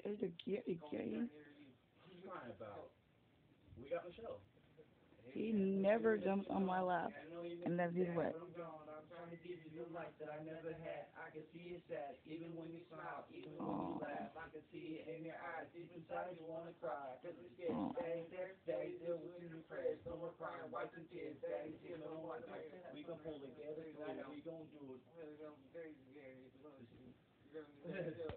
It's the game. Crying about. We got Michelle. He never jumps on my lap I know you miss unless me, he's Dad, wet. but I'm gone. I'm trying to give you the life that I never had. I can see it sad, even when you smile, even when you Oh, laugh. I can see it in your eyes, deep inside you wanna cry. Cause it's scared, oh. Daddy's there with your prayers. No more crying, wipes and tears. Daddy's here, no more tears. We gon' pull together tonight, and we gon' do it.